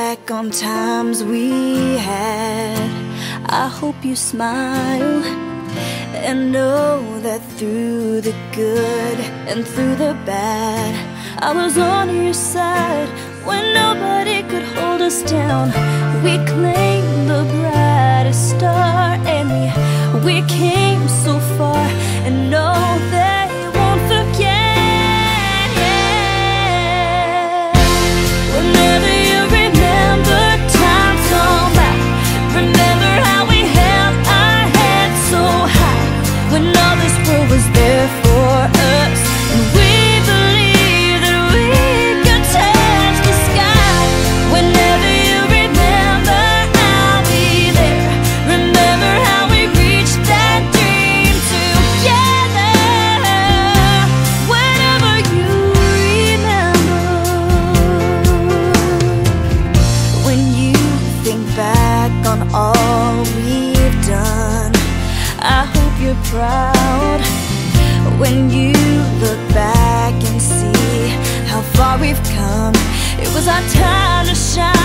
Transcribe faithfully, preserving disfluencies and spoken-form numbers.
back on times we had, I hope you smile and know that through the good and through the bad, I was on your side when nobody could hold us down. We claimed the brightest star, and we, we came so far, and no, they won't forget. Yeah. Whenever you remember times gone by, remember how we held our heads so high when all this world was there for us, and we believed that we could touch the sky. Whenever you remember, I'll be there. Remember how we reached that dream together. Whenever you remember, when you think back on all we've done, I hope you're proud. When you look back and see how far we've come, it was our time to shine.